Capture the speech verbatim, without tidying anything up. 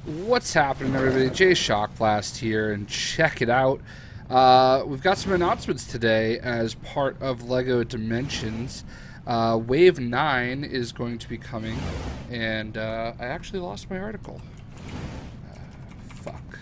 What's happening, everybody? JayShockblast here, and check it out. Uh, we've got some announcements today as part of LEGO Dimensions. Uh, Wave nine is going to be coming, and uh, I actually lost my article. Uh, fuck.